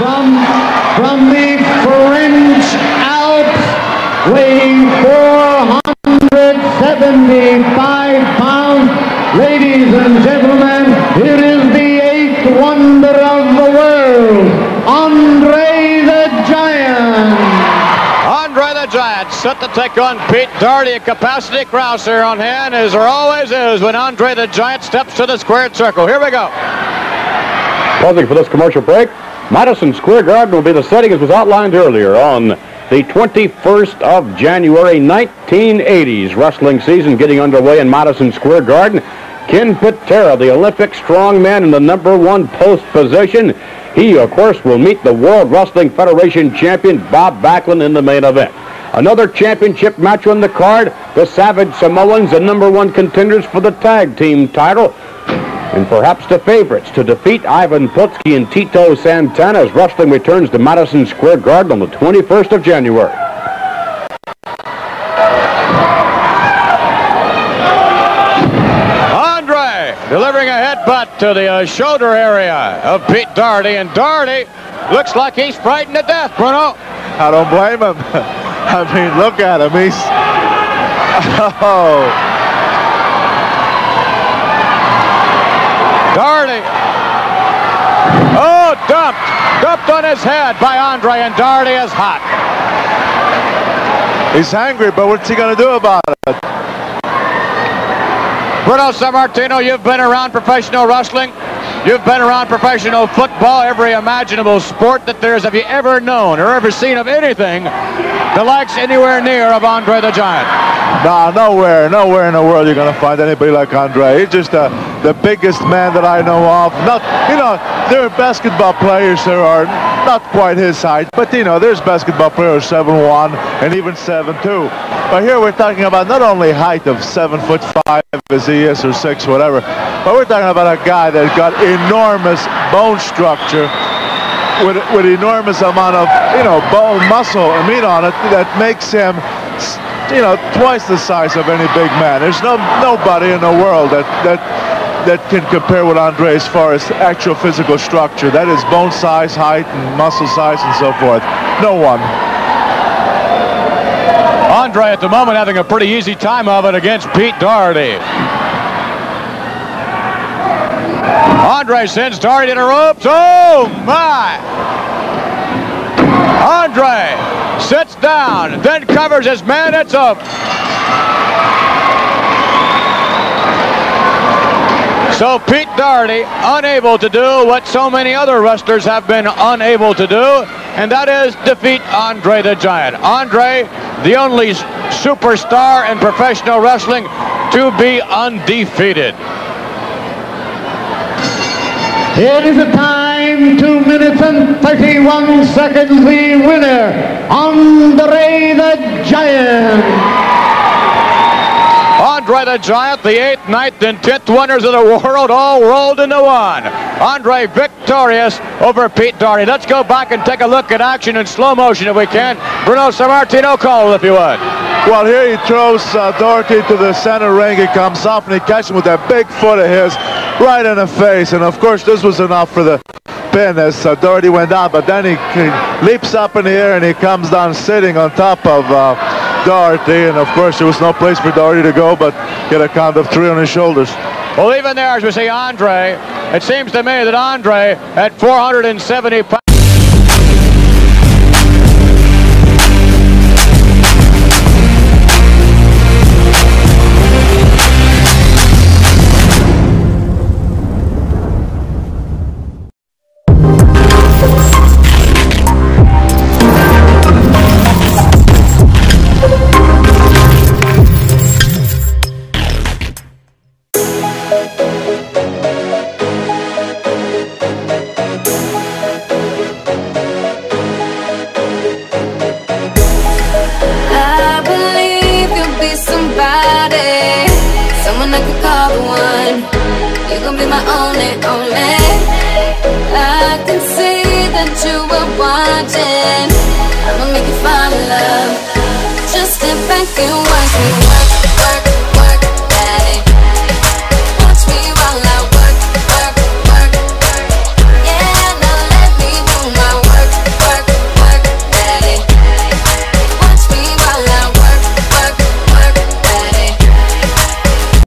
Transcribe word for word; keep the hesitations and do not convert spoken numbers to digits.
from, from the French Alps, weighing four hundred seventy-five pounds. Ladies and gentlemen, here is the eighth wonder of the world, Andre the Giant. Andre the Giant set to take on Pete Doherty. A capacity crouser on hand, as there always is when Andre the Giant steps to the squared circle. Here we go. Pausing for this commercial break, Madison Square Garden will be the setting as was outlined earlier on the twenty-first of January, nineteen eighties. Wrestling season getting underway in Madison Square Garden. Ken Patera, the Olympic strongman in the number one post position. He, of course, will meet the World Wrestling Federation champion Bob Backlund in the main event. Another championship match on the card, the Savage Samoans, the number one contenders for the tag team title. And perhaps the favorites to defeat Ivan Putski and Tito Santana as wrestling returns to Madison Square Garden on the twenty-first of January. Andre delivering a headbutt to the uh, shoulder area of Pete Doherty, and Doherty looks like he's frightened to death, Bruno. I don't blame him. I mean, look at him. He's... Oh... Doherty. Oh, dumped. Dumped on his head by Andre, and Doherty is hot. He's angry, but what's he going to do about it? Bruno Sammartino, you've been around professional wrestling. You've been around professional football, every imaginable sport that there's. Have you ever known or ever seen of anything the likes anywhere near of Andre the Giant? Nah, nowhere, nowhere in the world you're going to find anybody like Andre. He's just uh, the biggest man that I know of. Not, you know, there are basketball players that are not quite his height, but, you know, there's basketball players seven one and even seven two. But here we're talking about not only height of seven foot five as he is, or six, whatever, but we're talking about a guy that got enormous bone structure with, with enormous amount of, you know, bone, muscle, and meat on it that makes him, you know, twice the size of any big man. There's no nobody in the world that that that can compare with Andre as far as actual physical structure. That is bone size, height, and muscle size, and so forth. No one. Andre at the moment having a pretty easy time of it against Pete Doherty. Andre sends Doherty to the ropes. Oh my! Andre sits down, then covers his man. It's up. So Pete Doherty unable to do what so many other wrestlers have been unable to do, and that is defeat Andre the Giant. Andre, the only superstar in professional wrestling to be undefeated. It is a time, two minutes and thirty-one seconds, the winner, Andre the Giant. Andre the Giant, the eighth, ninth, and tenth wonders of the world, all rolled into one. Andre victorious over Pete Doherty. Let's go back and take a look at action in slow motion if we can. Bruno Sammartino, call if you would. Well, here he throws uh, Doherty to the center ring. He comes up and he catches him with that big foot of his right in the face. And of course, this was enough for the pin as uh, Doherty went down. But then he, he leaps up in the air and he comes down sitting on top of uh, Doherty. And of course, there was no place for Doherty to go but get a count of three on his shoulders. Well, even there, as we see Andre, it seems to me that Andre at four hundred seventy pounds.